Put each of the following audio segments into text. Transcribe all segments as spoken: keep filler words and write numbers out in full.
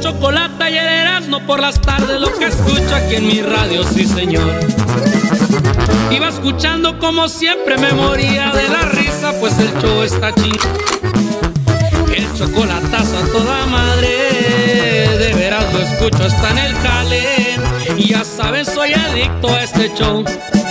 Chocolata y el Erasmo por las tardes, lo que escucho aquí en mi radio, sí señor. Iba escuchando como siempre, me moría de la risa, pues el show está chido. El chocolatazo a toda madre, de veras lo escucho hasta en el jale. Y ya sabes, soy adicto a este show.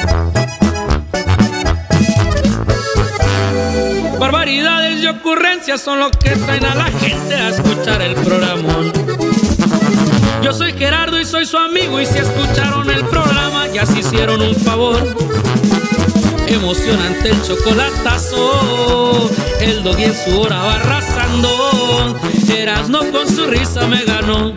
Barbaridades y ocurrencias son lo que traen a la gente a escuchar el programón. Yo soy Gerardo y soy su amigo, y si escucharon el programa ya se hicieron un favor. Emocionante el chocolatazo, el Doggy en su hora va arrasando. Erasmo con su risa me ganó.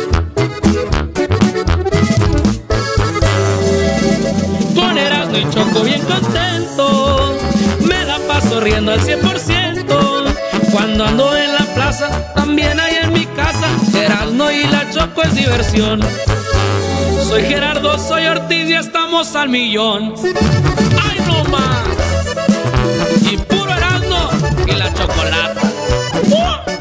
Con Erasmo y Choco bien contento, me la paso riendo al cien por ciento. Cuando ando en la plaza, también hay en mi casa, Erasmo y la Choco es diversión. Soy Gerardo, soy Ortiz y estamos al millón. ¡Ay, no más! Y puro Erasmo y la Chocolata. ¡Uh!